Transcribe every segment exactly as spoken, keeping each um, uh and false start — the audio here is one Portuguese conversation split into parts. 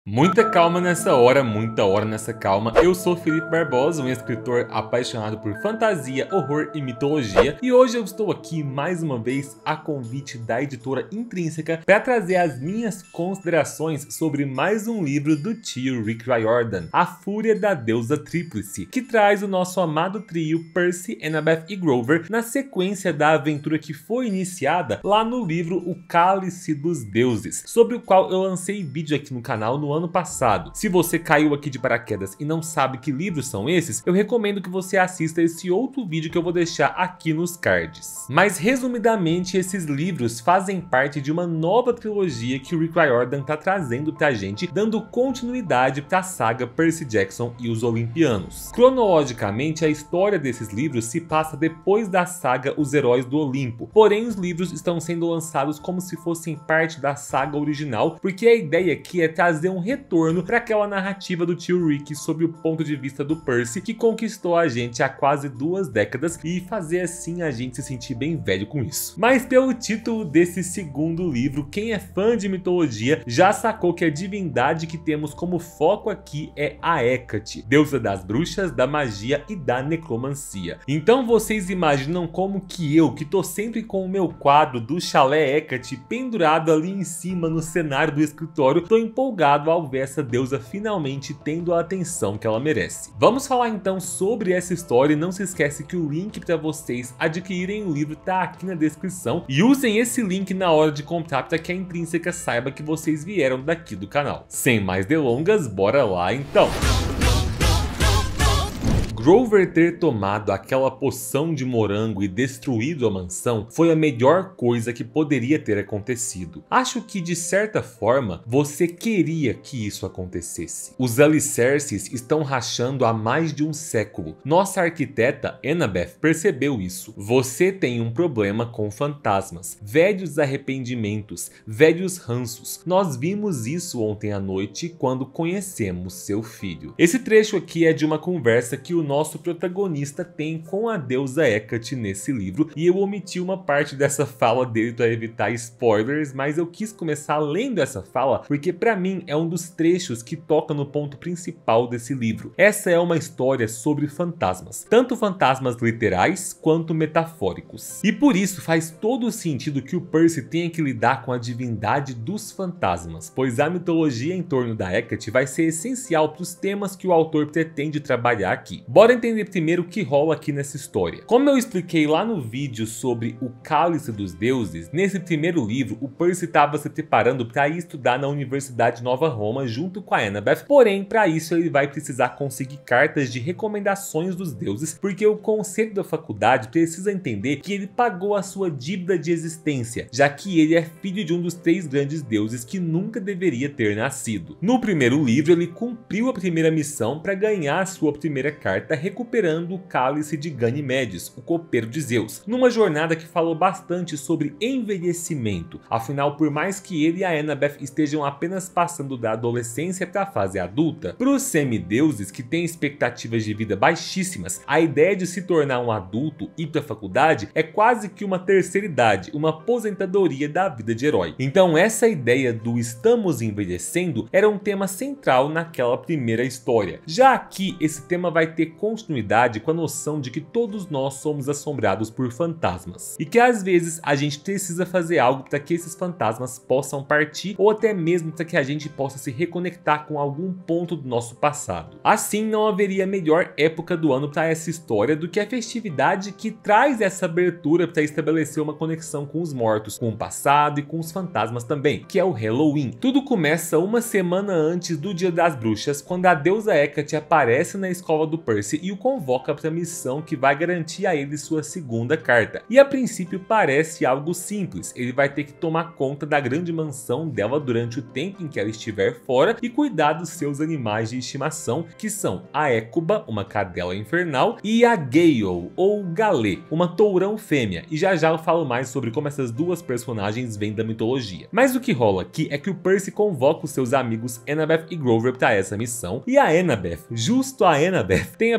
Muita calma nessa hora, muita hora nessa calma. Eu sou Felipe Barbosa, um escritor apaixonado por fantasia, horror e mitologia. E hoje eu estou aqui mais uma vez a convite da editora Intrínseca para trazer as minhas considerações sobre mais um livro do tio Rick Riordan, A Fúria da Deusa Tríplice, que traz o nosso amado trio Percy, Annabeth e Grover na sequência da aventura que foi iniciada lá no livro O Cálice dos Deuses, sobre o qual eu lancei vídeo aqui no canal no ano passado. Se você caiu aqui de paraquedas e não sabe que livros são esses, eu recomendo que você assista esse outro vídeo que eu vou deixar aqui nos cards. Mas resumidamente, esses livros fazem parte de uma nova trilogia que o Rick Riordan tá trazendo pra gente, dando continuidade pra saga Percy Jackson e os Olimpianos. Cronologicamente, a história desses livros se passa depois da saga Os Heróis do Olimpo, porém os livros estão sendo lançados como se fossem parte da saga original, porque a ideia aqui é trazer um retorno para aquela narrativa do tio Rick sob o ponto de vista do Percy, que conquistou a gente há quase duas décadas, e fazer assim a gente se sentir bem velho com isso. Mas pelo título desse segundo livro, quem é fã de mitologia já sacou que a divindade que temos como foco aqui é a Hecate, deusa das bruxas, da magia e da necromancia. Então vocês imaginam como que eu, que tô sempre com o meu quadro do chalé Hecate pendurado ali em cima no cenário do escritório, tô empolgado ao ver essa deusa finalmente tendo a atenção que ela merece. Vamos falar então sobre essa história, e não se esquece que o link para vocês adquirirem o livro tá aqui na descrição, e usem esse link na hora de comprar para que a Intrínseca saiba que vocês vieram daqui do canal. Sem mais delongas, bora lá então! Grover ter tomado aquela poção de morango e destruído a mansão foi a melhor coisa que poderia ter acontecido. Acho que de certa forma você queria que isso acontecesse. Os alicerces estão rachando há mais de um século. Nossa arquiteta Annabeth percebeu isso. Você tem um problema com fantasmas, velhos arrependimentos, velhos ranços. Nós vimos isso ontem à noite quando conhecemos seu filho. Esse trecho aqui é de uma conversa que o nosso protagonista tem com a deusa Hecate nesse livro, e eu omiti uma parte dessa fala dele para evitar spoilers, mas eu quis começar lendo essa fala porque para mim é um dos trechos que toca no ponto principal desse livro. Essa é uma história sobre fantasmas, tanto fantasmas literais quanto metafóricos, e por isso faz todo o sentido que o Percy tenha que lidar com a divindade dos fantasmas, pois a mitologia em torno da Hecate vai ser essencial para os temas que o autor pretende trabalhar aqui. Bora entender primeiro o que rola aqui nessa história. Como eu expliquei lá no vídeo sobre o Cálice dos Deuses, nesse primeiro livro o Percy estava se preparando para ir estudar na Universidade Nova Roma junto com a Annabeth, porém para isso ele vai precisar conseguir cartas de recomendações dos deuses, porque o conselho da faculdade precisa entender que ele pagou a sua dívida de existência, já que ele é filho de um dos três grandes deuses que nunca deveria ter nascido. No primeiro livro ele cumpriu a primeira missão para ganhar a sua primeira carta, recuperando o cálice de Ganimedes, o copeiro de Zeus, numa jornada que falou bastante sobre envelhecimento. Afinal, por mais que ele e a Annabeth estejam apenas passando da adolescência para a fase adulta, para os semideuses que têm expectativas de vida baixíssimas, a ideia de se tornar um adulto e ir para a faculdade é quase que uma terceira idade, uma aposentadoria da vida de herói. Então essa ideia do estamos envelhecendo era um tema central naquela primeira história. Já aqui esse tema vai ter continuidade com a noção de que todos nós somos assombrados por fantasmas, e que às vezes a gente precisa fazer algo para que esses fantasmas possam partir, ou até mesmo para que a gente possa se reconectar com algum ponto do nosso passado. Assim, não haveria melhor época do ano para essa história do que a festividade que traz essa abertura para estabelecer uma conexão com os mortos, com o passado e com os fantasmas também, que é o Halloween. Tudo começa uma semana antes do Dia das Bruxas, quando a deusa Hecate aparece na escola do Percy e o convoca para a missão que vai garantir a ele sua segunda carta. E a princípio parece algo simples, ele vai ter que tomar conta da grande mansão dela durante o tempo em que ela estiver fora e cuidar dos seus animais de estimação, que são a Hécuba, uma cadela infernal, e a Gale, ou Galê, uma tourão fêmea, e já já eu falo mais sobre como essas duas personagens vêm da mitologia. Mas o que rola aqui é que o Percy convoca os seus amigos Annabeth e Grover para essa missão, e a Annabeth, justo a Annabeth, tem a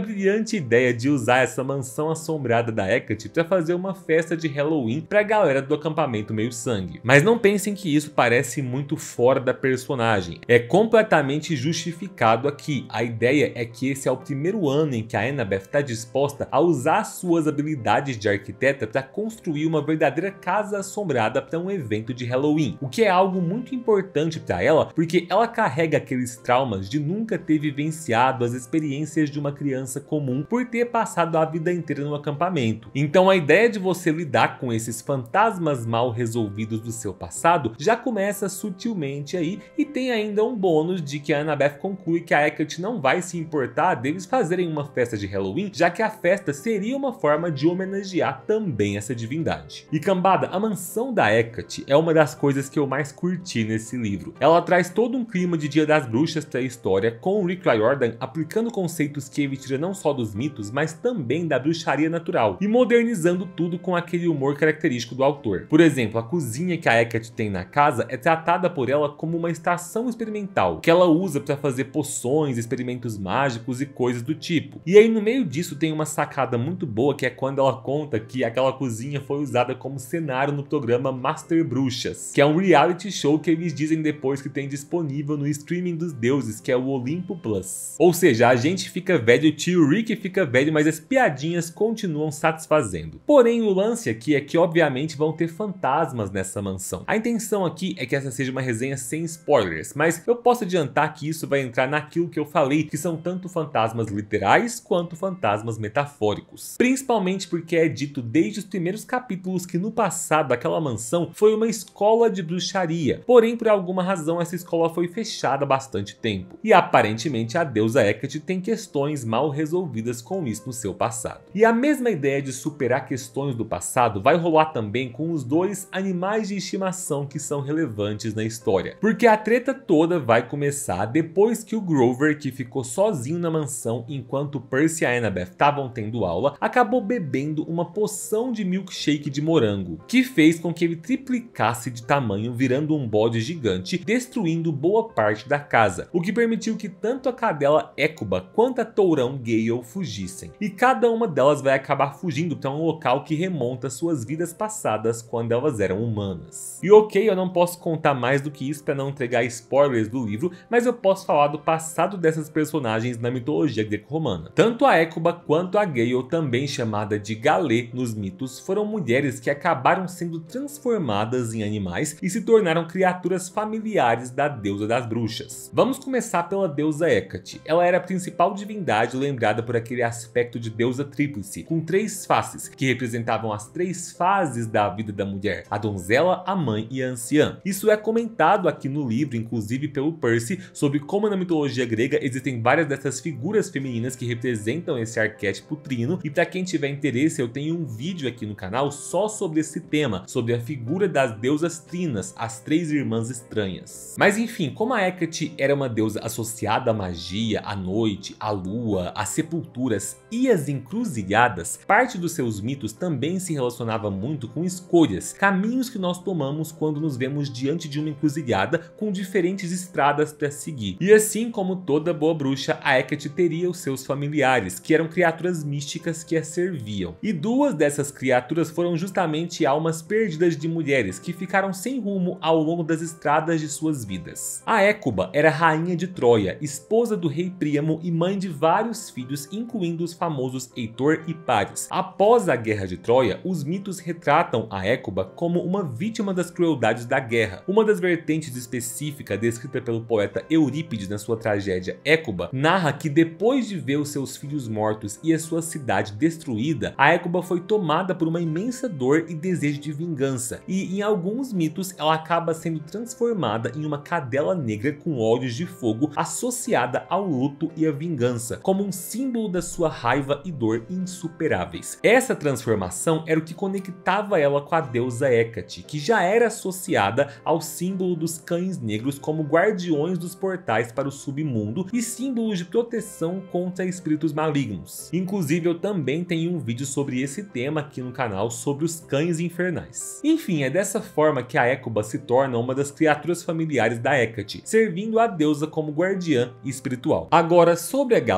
brilhante ideia de usar essa mansão assombrada da Hecate para fazer uma festa de Halloween para a galera do acampamento meio sangue. Mas não pensem que isso parece muito fora da personagem, é completamente justificado aqui. A ideia é que esse é o primeiro ano em que a Annabeth está disposta a usar suas habilidades de arquiteta para construir uma verdadeira casa assombrada para um evento de Halloween, o que é algo muito importante para ela, porque ela carrega aqueles traumas de nunca ter vivenciado as experiências de uma criança comum por ter passado a vida inteira no acampamento. Então a ideia de você lidar com esses fantasmas mal resolvidos do seu passado já começa sutilmente aí, e tem ainda um bônus de que a Annabeth conclui que a Hecate não vai se importar deles fazerem uma festa de Halloween, já que a festa seria uma forma de homenagear também essa divindade. E cambada, a mansão da Hecate é uma das coisas que eu mais curti nesse livro. Ela traz todo um clima de Dia das Bruxas para a história, com o Rick Riordan aplicando conceitos que ele tira não só dos mitos, mas também da bruxaria natural, e modernizando tudo com aquele humor característico do autor. Por exemplo, a cozinha que a Hecate tem na casa é tratada por ela como uma estação experimental, que ela usa para fazer poções, experimentos mágicos e coisas do tipo. E aí no meio disso tem uma sacada muito boa, que é quando ela conta que aquela cozinha foi usada como cenário no programa Master Bruxas, que é um reality show que eles dizem depois que tem disponível no streaming dos deuses, que é o Olimpo Plus. Ou seja, a gente fica velho, o tio Rick fica velho, mas as piadinhas continuam satisfazendo. Porém, o lance aqui é que obviamente vão ter fantasmas nessa mansão. A intenção aqui é que essa seja uma resenha sem spoilers, mas eu posso adiantar que isso vai entrar naquilo que eu falei, que são tanto fantasmas literais quanto fantasmas metafóricos. Principalmente porque é dito desde os primeiros capítulos que no passado aquela mansão foi uma escola de bruxaria, porém por alguma razão essa escola foi fechada há bastante tempo. E aparentemente a deusa Hecate tem questões mal resolvidas com isso no seu passado. E a mesma ideia de superar questões do passado vai rolar também com os dois animais de estimação que são relevantes na história. Porque a treta toda vai começar depois que o Grover, que ficou sozinho na mansão enquanto Percy e a Annabeth estavam tendo aula, acabou bebendo uma poção de milkshake de morango, que fez com que ele triplicasse de tamanho, virando um bode gigante, destruindo boa parte da casa, o que permitiu que tanto a cadela Hécuba quanto a tourão Gale fugissem. E cada uma delas vai acabar fugindo para um local que remonta suas vidas passadas quando elas eram humanas. E ok, eu não posso contar mais do que isso para não entregar spoilers do livro, mas eu posso falar do passado dessas personagens na mitologia greco-romana. Tanto a Hécuba quanto a Gale, também chamada de Galê nos mitos, foram mulheres que acabaram sendo transformadas em animais e se tornaram criaturas familiares da deusa das bruxas. Vamos começar pela deusa Hecate. Ela era a principal divindade lembrada por aquele aspecto de deusa tríplice, com três faces, que representavam as três fases da vida da mulher: a donzela, a mãe e a anciã. Isso é comentado aqui no livro, inclusive pelo Percy, sobre como na mitologia grega existem várias dessas figuras femininas que representam esse arquétipo trino, e para quem tiver interesse eu tenho um vídeo aqui no canal só sobre esse tema, sobre a figura das deusas trinas, as três irmãs estranhas. Mas enfim, como a Hecate era uma deusa associada à magia, à noite, à lua, às sepulturas e às encruzilhadas, parte dos seus mitos também se relacionava muito com escolhas, caminhos que nós tomamos quando nos vemos diante de uma encruzilhada com diferentes estradas para seguir. E assim como toda boa bruxa, a Hecate teria os seus familiares, que eram criaturas místicas que a serviam. E duas dessas criaturas foram justamente almas perdidas de mulheres que ficaram sem rumo ao longo das estradas de suas vidas. A Hécuba era rainha de Troia, esposa do rei Príamo e mãe de vários filhos, incluindo os famosos Heitor e Paris. Após a guerra de Troia, os mitos retratam a Hécuba como uma vítima das crueldades da guerra. Uma das vertentes específica descrita pelo poeta Eurípides na sua tragédia Hécuba narra que depois de ver os seus filhos mortos e a sua cidade destruída, a Hécuba foi tomada por uma imensa dor e desejo de vingança, e em alguns mitos ela acaba sendo transformada em uma cadela negra com olhos de fogo associada ao luto e à vingança, como um símbolo da sua raiva e dor insuperáveis. Essa transformação era o que conectava ela com a deusa Hecate, que já era associada ao símbolo dos cães negros como guardiões dos portais para o submundo e símbolos de proteção contra espíritos malignos. Inclusive eu também tenho um vídeo sobre esse tema aqui no canal, sobre os cães infernais. Enfim, é dessa forma que a Hécuba se torna uma das criaturas familiares da Hecate, servindo a deusa como guardiã espiritual. Agora, sobre a Galê, ela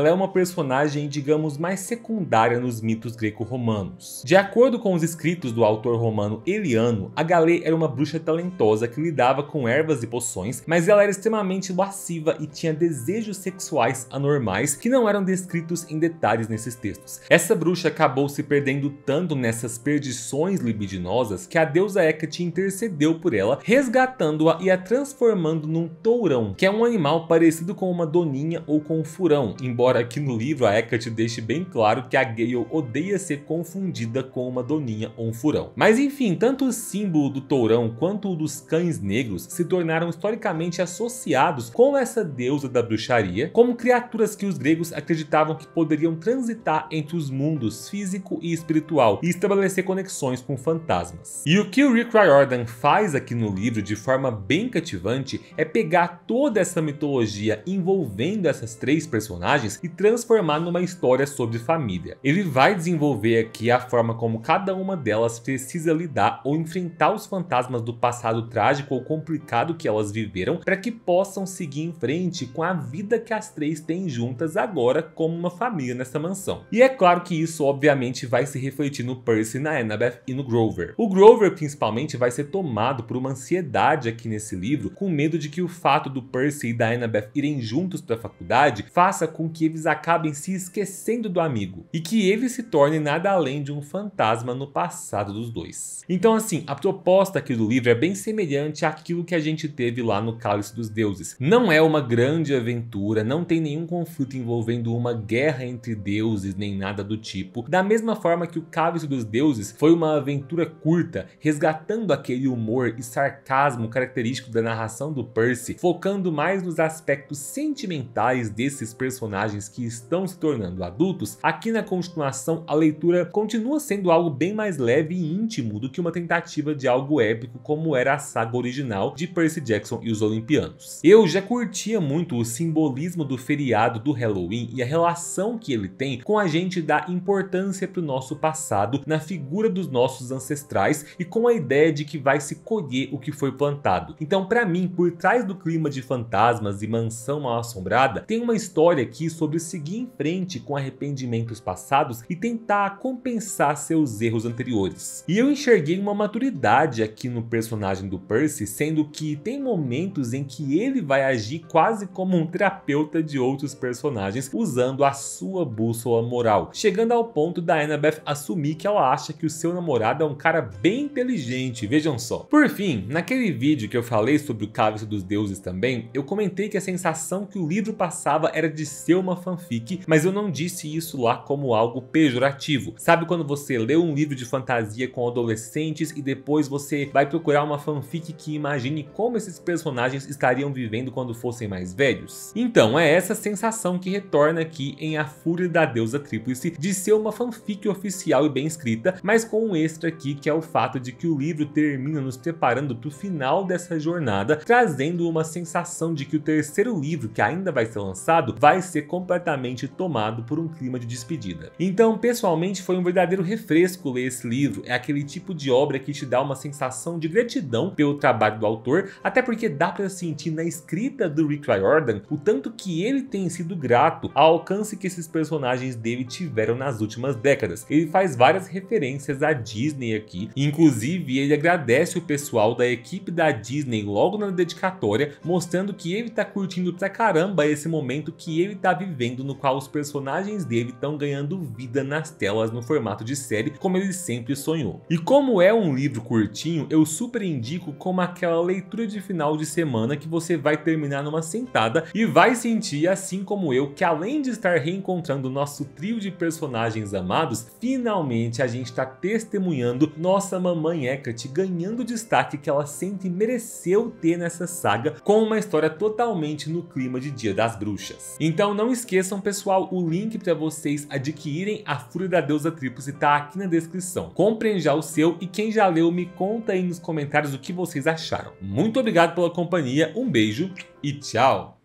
ela é uma personagem, digamos, mais secundária nos mitos greco-romanos. De acordo com os escritos do autor romano Eliano, a Galê era uma bruxa talentosa que lidava com ervas e poções, mas ela era extremamente lasciva e tinha desejos sexuais anormais que não eram descritos em detalhes nesses textos. Essa bruxa acabou se perdendo tanto nessas perdições libidinosas que a deusa Hecate intercedeu por ela, resgatando-a e a transformando num tourão, que é um animal parecido com uma doninha ou com um furão, embora aqui no livro a Hecate deixe bem claro que a Gale odeia ser confundida com uma doninha ou um furão. Mas enfim, tanto o símbolo do tourão quanto o dos cães negros se tornaram historicamente associados com essa deusa da bruxaria, como criaturas que os gregos acreditavam que poderiam transitar entre os mundos físico e espiritual e estabelecer conexões com fantasmas. E o que o Rick Riordan faz aqui no livro de forma bem cativante é pegar toda essa mitologia envolvendo essas três personagens e transformar numa história sobre família. Ele vai desenvolver aqui a forma como cada uma delas precisa lidar ou enfrentar os fantasmas do passado trágico ou complicado que elas viveram para que possam seguir em frente com a vida que as três têm juntas agora como uma família nessa mansão. E é claro que isso obviamente vai se refletir no Percy, na Annabeth e no Grover. O Grover principalmente vai ser tomado por uma ansiedade aqui nesse livro, com medo de que o fato do Percy e da Annabeth irem juntos para a faculdade faça com que eles acabem se esquecendo do amigo e que ele se torne nada além de um fantasma no passado dos dois. Então assim, a proposta aqui do livro é bem semelhante àquilo que a gente teve lá no Cálice dos Deuses. Não é uma grande aventura, não tem nenhum conflito envolvendo uma guerra entre deuses nem nada do tipo, da mesma forma que o Cálice dos Deuses foi uma aventura curta, resgatando aquele humor e sarcasmo característico da narração do Percy, focando mais nos aspectos sentimentais desses personagens que estão se tornando adultos. Aqui na continuação a leitura continua sendo algo bem mais leve e íntimo do que uma tentativa de algo épico como era a saga original de Percy Jackson e os Olimpianos. Eu já curtia muito o simbolismo do feriado do Halloween e a relação que ele tem com a gente dar importância para o nosso passado na figura dos nossos ancestrais e com a ideia de que vai se colher o que foi plantado. Então para mim, por trás do clima de fantasmas e mansão mal assombrada, tem uma história aqui sobre seguir em frente com arrependimentos passados e tentar compensar seus erros anteriores. E eu enxerguei uma maturidade aqui no personagem do Percy, sendo que tem momentos em que ele vai agir quase como um terapeuta de outros personagens, usando a sua bússola moral, chegando ao ponto da Annabeth assumir que ela acha que o seu namorado é um cara bem inteligente, vejam só. Por fim, naquele vídeo que eu falei sobre o Cálice dos Deuses também, eu comentei que a sensação que o livro passava era de ser uma fanfic, mas eu não disse isso lá como algo pejorativo. Sabe quando você lê um livro de fantasia com adolescentes e depois você vai procurar uma fanfic que imagine como esses personagens estariam vivendo quando fossem mais velhos? Então é essa sensação que retorna aqui em A Fúria da Deusa Tríplice, de ser uma fanfic oficial e bem escrita, mas com um extra aqui que é o fato de que o livro termina nos preparando para o final dessa jornada, trazendo uma sensação de que o terceiro livro que ainda vai ser lançado vai ser completamente tomado por um clima de despedida. Então pessoalmente foi um verdadeiro refresco ler esse livro, é aquele tipo de obra que te dá uma sensação de gratidão pelo trabalho do autor, até porque dá para sentir na escrita do Rick Riordan o tanto que ele tem sido grato ao alcance que esses personagens dele tiveram nas últimas décadas. Ele faz várias referências à Disney aqui, inclusive ele agradece o pessoal da equipe da Disney logo na dedicatória, mostrando que ele tá curtindo pra caramba esse momento que ele tá vivendo, no qual os personagens dele estão ganhando vida nas telas no formato de série, como ele sempre sonhou. E como é um livro curtinho, eu super indico como aquela leitura de final de semana que você vai terminar numa sentada e vai sentir, assim como eu, que além de estar reencontrando o nosso trio de personagens amados, finalmente a gente está testemunhando nossa mamãe Hecate ganhando o destaque que ela sempre mereceu ter nessa saga, com uma história totalmente no clima de Dia das Bruxas. Então não esqueçam, pessoal, o link para vocês adquirirem A Fúria da Deusa Tríplice está aqui na descrição. Comprem já o seu e quem já leu me conta aí nos comentários o que vocês acharam. Muito obrigado pela companhia, um beijo e tchau!